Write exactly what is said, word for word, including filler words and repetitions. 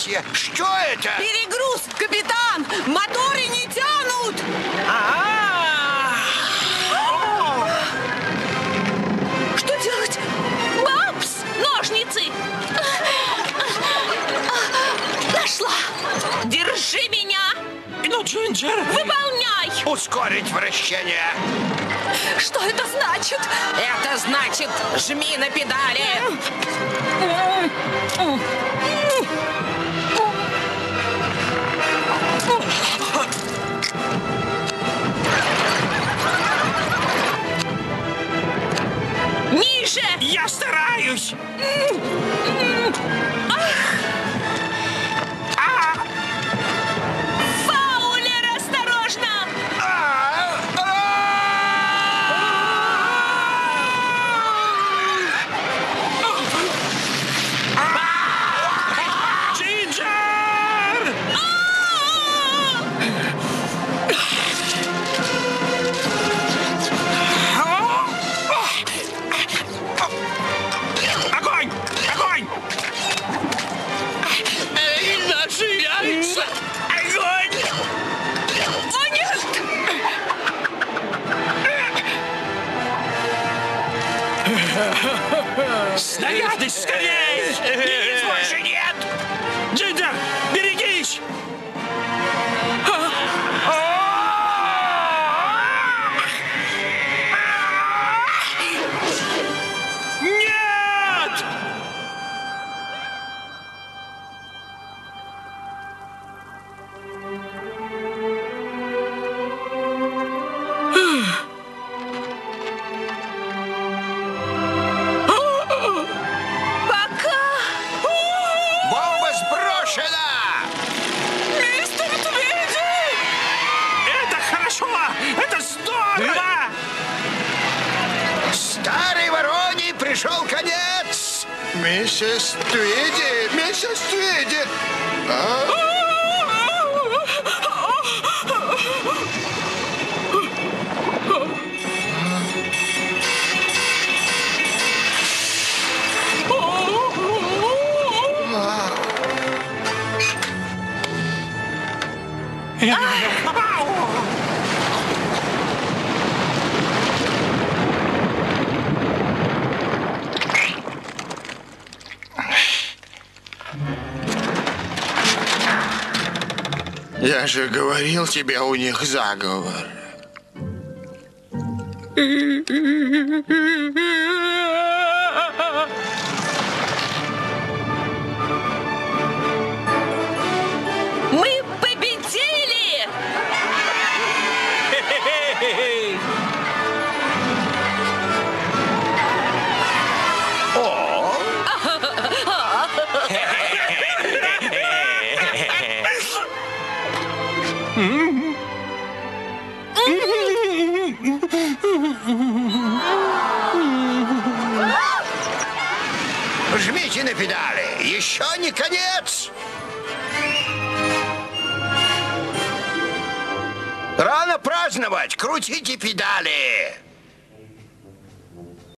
проклятие! Что это? Перегруз, капитан! Моторы не тянут! Что делать? Бабс! Ножницы! Нашла! Держи меня! Ну, Джинджер! Выполняй! Ускорить вращение! Что это значит? Это значит, жми на педали! Ниже! Я стараюсь! Фаулер, осторожно! Джинджер! Огонь! Огонь! Эй, наши яйца! Огонь! О, нет! Снаряды, скорей! Яиц больше нет! Джинджер, берегись! Нет! Пока! Бомба сброшена! Мистер Твиди! Это хорошо! Это здорово! Старой вороне пришел конец! Миссис Твиди! Миссис Твиди! А? Я же говорил тебе, у них заговор. Мы победили! Жмите на педали! Еще не конец! Рано праздновать! Крутите педали!